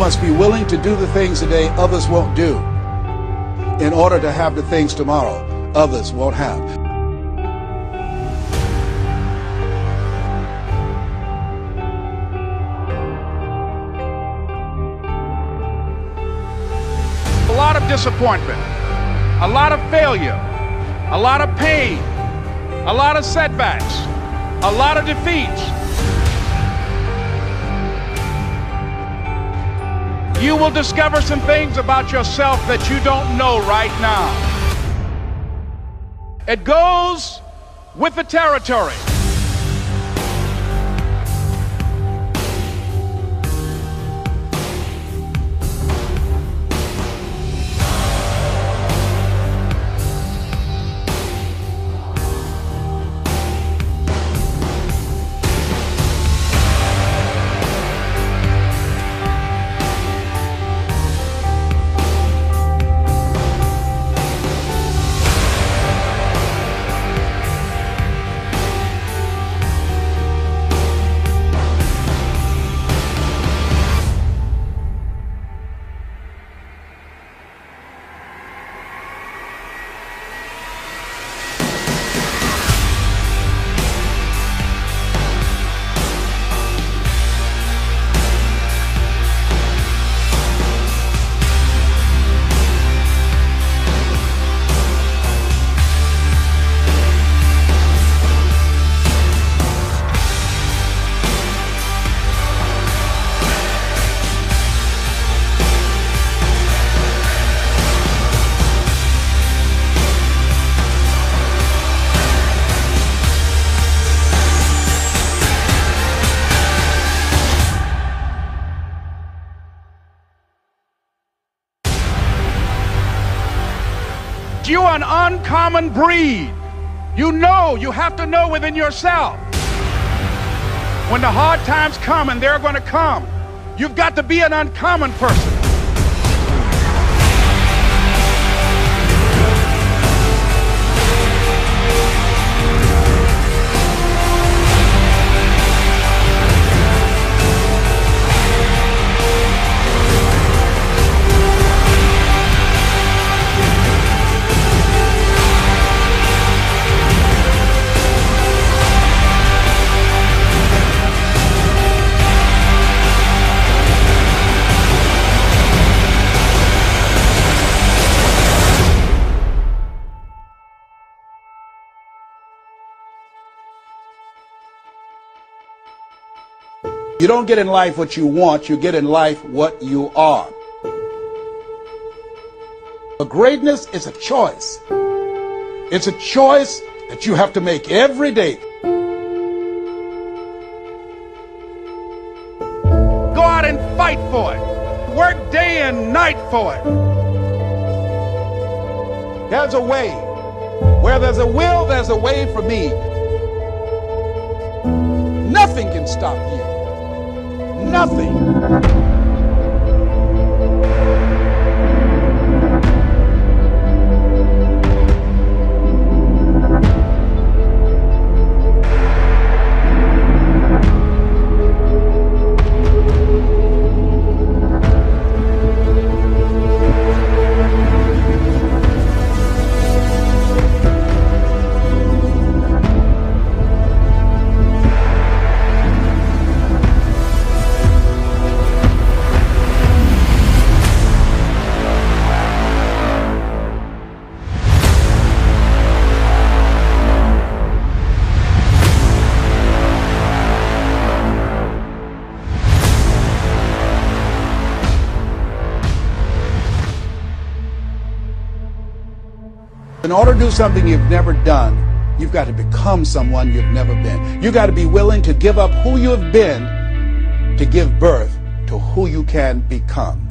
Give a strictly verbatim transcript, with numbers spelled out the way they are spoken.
must be willing to do the things today others won't do in order to have the things tomorrow others won't have. A lot of disappointment, a lot of failure, a lot of pain, a lot of setbacks, a lot of defeats. You will discover some things about yourself that you don't know right now. It goes with the territory. You're an uncommon breed. You know, you have to know within yourself. When the hard times come, and they're going to come, you've got to be an uncommon person. You don't get in life what you want, you get in life what you are. But greatness is a choice. It's a choice that you have to make every day. Go out and fight for it. Work day and night for it. There's a way. Where there's a will, there's a way for me. Nothing can stop you. Nothing. In order to do something you've never done, you've got to become someone you've never been. You've got to be willing to give up who you have been to give birth to who you can become.